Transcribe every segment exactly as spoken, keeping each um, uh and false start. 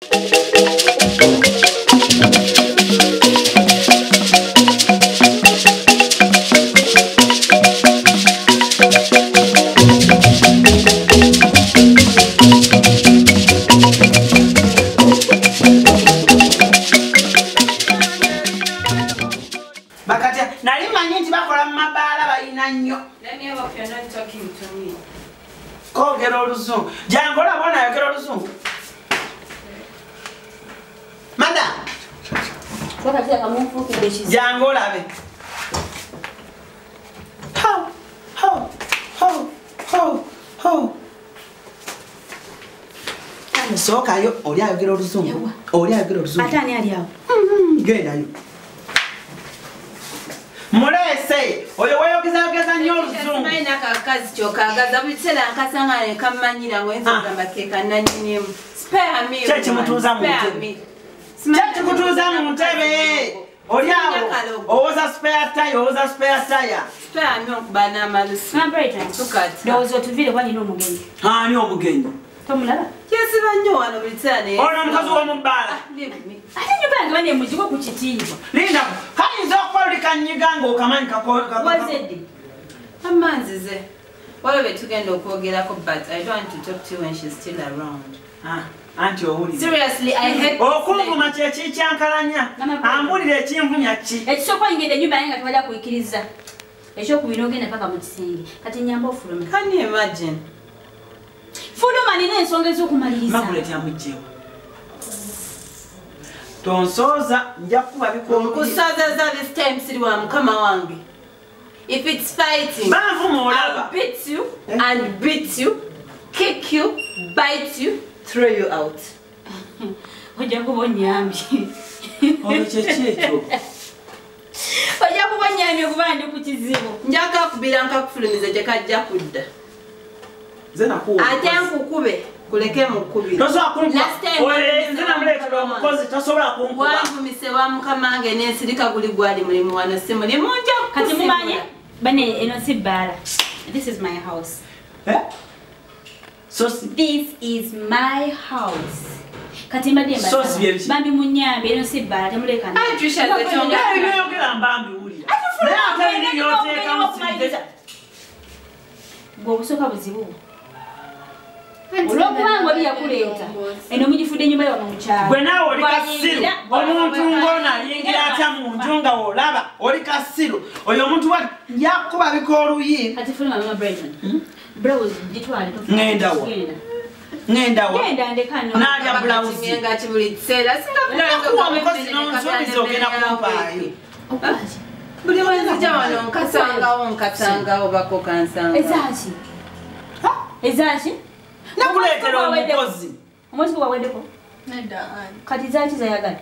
Jangola bona yokero lusungu. Madam. Kwa tia kama mfuki beshi. Jangola be. Ho ho ho ho ho. Ani soka yo oli ayokero lusungu. Oli ayokero lusungu. Atani ali yao. Mhm, genda yo. Mulese oyo wayogeza yogeza nnyo oluzungu. Maina kakazi kyokagaza buli kiseera nkasanga nkamanyira ng'oyinza okugamba keeka nanyinimu. Spare me. Kyeki mutuuza mu ntebe. Kyeki mutuuza mu ntebe. Oli awo owoza spare tire owoza spare tire. Spare me okuba n'amalusu. Number Tukati. Ndowooza otuvire wali n'omugenyi. Ani omugenyi? Tomulaba? Kyesiba nnyo wano buli kiseera ne. Ono omukazi w'omubbaala. Ate nyumba yange bane mujiko ku kitiibwa. Linda, kayinza okuba oli kanyiga ng'okamanyi kako. Wazedde. Amanzize. Waliwo be tugenda okwogerako but I don't want to talk to you when she's still around. Ah, anti owulire. Seriously, I hate okunvuma kyeki kyankalanya. Ambulira ekinvunya ki. Ekisooka oyingedde ennyumba yange nga tebajja kuyikiriza. Ekyokubiri ogenda paka mu kisenge. Kati nyamba ofuluma. Can you imagine? Fuluma nina ensonga ez'okumaliriza. Makulet yamugjewa. Tonsooza nja kuba bikolu. Kusooza this time siri wa mukama wange. If it's fighting, I'll beat you and beat you, kick you, bite you, throw you out. Ojja kuba onyambi. Ono kyeki ekyo. Ojja kuba onyambi okuba ndi ku kizibu. Njaka kubira nkakufulumiza gye kajja kudda. Zena kuwa. Ate nkukube kuleke mukubira. Tosobola kunkuba. Oye nzena muleetera omukozi tosobola kunkuba. Wanvumise wa mukama wange n'ensirika guli gwali mulimu wano si mulimu nja kati mumanye bane eno si bbaala. This is my house. Eh? So this is my house. Kati mbadde mbadde. So si bambi munyambi eno si bbaala temuleka na. Ai Trisha zetonga. Ai yogera mbambi uli. Naye ate ni yoteeka musinde. Gwo busoka buzibu. Olw'okubanga oli yakuleeta eno mugifudde ennyumba yo mu kyalo. Gwe naawe oli kasiru omuntu ng'ono ayingira atya mu nju nga olaba oli kasiru oyo omuntu wali yakuba bika oluyi. Kati fuluma mama Brighton. Browse gitwale tofa. Ngenda wa. Ngenda wa. Ngenda ndeka no. Nalya blouse nga kibuli kiseera singa kuwa mukozi n'onsuubiza ogenda kumpaayo. Okwaji. Buli wenzija wano nkasangawo nkasangawo bako kansanga. Ezaaki. Ezaaki. Nakuleetera omukozi. Omwezi gwe waweddeko? Nedda. Kati zaaki zayagala?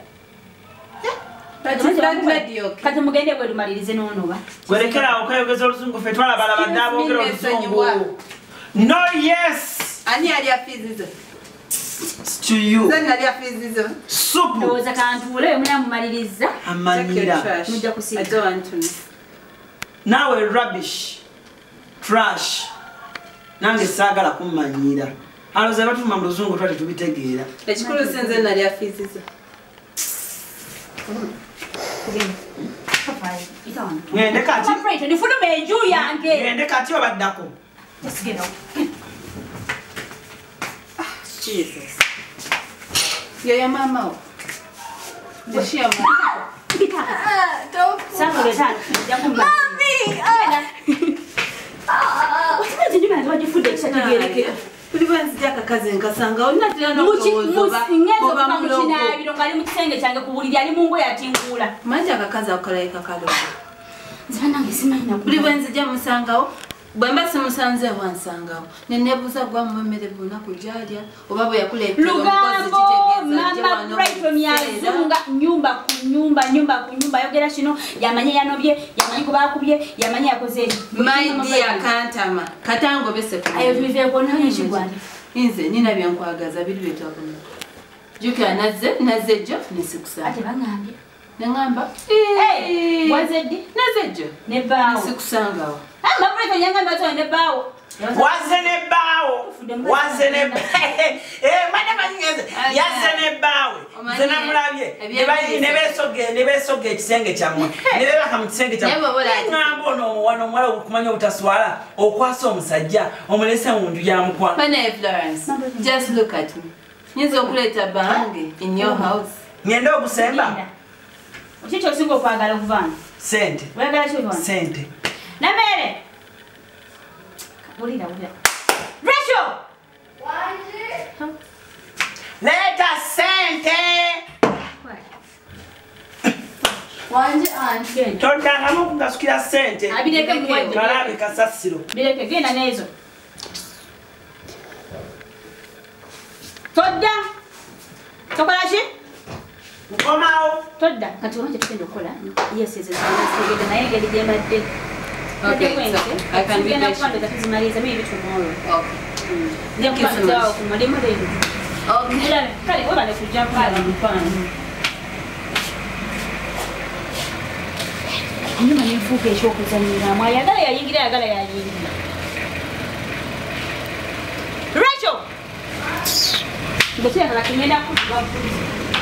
Kati mugende bwe lumalirize n'onoba. Gwerekerawo okayogeza oluzungu ffe twalabalaba dde aboogera oluzungu. No, yes. Ani alya fiizi zo? To you. Zan alya fiizi zo? Supu. Ndowooza kantuule muna mumaliriza. Amanyira. Mujja kusiika. I don't want to know. Naawe rubbish. Trash. Nange saagala kummanyira. Aloza batuma mu luzungu twate tubitegeera. Ekikulu sinze nalya fiizi zo. Ngende kati. Ndifuluma enju yange. Ngende kati obaddako. Jesus. Yo ya mama o. Deshi ya mama. Ah, don't. Sasa letana. Mami. Ah. What's the matter? What you food extra? Kuli banzija kakazi nkasanga onatira n'okowoozo ba oba muloko bino ngali mu kisenge kyange kubulira ali mungo yatingula manje akakazi akalaika kaloko nzira nange simanyi na kuli banzija musangawo bwemba simusanze wansangawo nenebuuza gwa mmere buna kujalya oba bwe yakuleetera omukozi kitegeeza je wano Brighton yazunga nyumba ku nyumba nyumba ku nyumba yogera kino yamanye yanobye yamanyi kubakubye yamanye yakoze my dear kantama katango bese ku ayo tuvive ko nayo kigwani inze nina byankwagaza biri betwakona juka naze naze jo nesikusanga ate bangambye nengamba eh wazedi naze jo ne bawo nesikusangawo ah mabreka nyanga mbazo ne bawo waze ne bawo waze ne eh madama nyeze yaze ne bawo nze namulabye ne beesoge ne beesoge ekisenge kyammwe ne beebaka mu kisenge kyammwe ngamba ono omuwano omuwala okumanya obutaswala okwasa omusajja omulese mu nju yamukwano. Just look at me. Nyinza okuleeta bange in your house. Ngende okusemba? Kiki osinga okwagala okuvaana? Sente. Oyagala ki okuvaana? Sente. Namere! Wulira, wulira. Rachel! Leta sente! Wanje anti. Todangamu okugasukira sente. Abireke muwajje. Kalabi kasasiro. Bireke genda n'ezo. Todda! Tokola ki? Nkomawo. Todda. Kati wanje tugenda okukola. Yes, yes, yes. Naye engeri gye mbadde. Okay, so I can be patient. Maybe tomorrow. Okay. Thank you so much. Okay. Kale wabale kujja pale mpano. Nyuma nifuke ekyokuzanyira mwa yagala yayingira yagala yayingira. Rachel! Ngotia kala kimenda kuba